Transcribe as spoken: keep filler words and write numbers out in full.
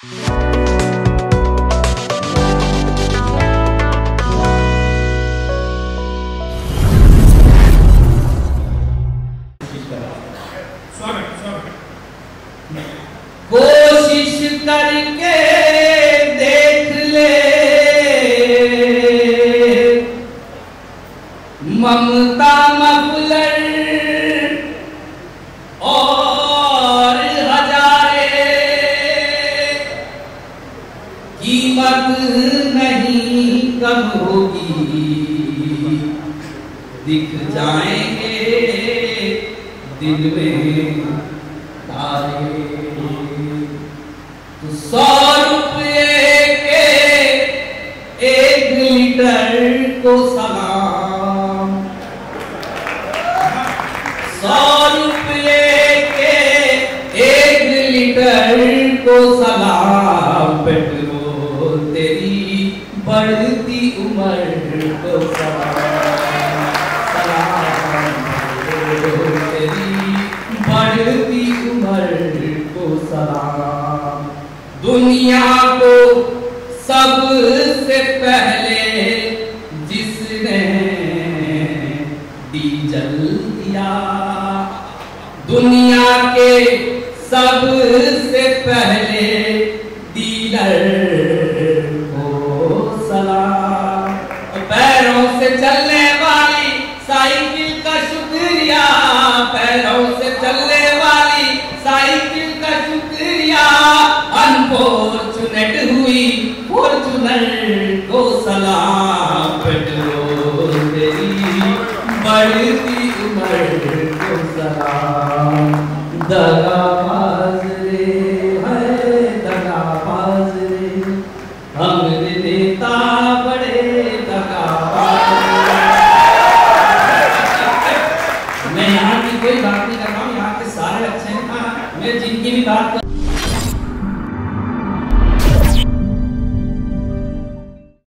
कोशिश करके देख ले ममता मफलर और हजारे, कीमत नहीं कम होगी, दिख जाएंगे दिन में तारे। तो सौ रुपये के एक लीटर को सलाम, सौ रुपये के एक लीटर को सलाम, पेट्रोल तेरी बढ़ती उम्र को सलाम, सलाम तेरी बढ़ती उम्र को सलाम। दुनिया को सबसे पहले जिसने डीजल दिया, दुनिया के सबसे पहले डीलर को सलाम। पैरों से चलने वाली साइकिल का शुक्रिया, पैरों से चलने वाली साइकिल का शुक्रिया। अनफॉर्चुनेट हुई फॉर्चूनर को सलाम, पेट्रोल तेरी बढ़ती उम्र को सलाम। दगाबाज रे है दगाबाज रे, हमरे नेता बड़े दगाबाज। मैं यहाँ की कोई बात नहीं कर रहा हूँ, यहाँ के सारे अच्छे हैं। मैं जिनकी भी बात कर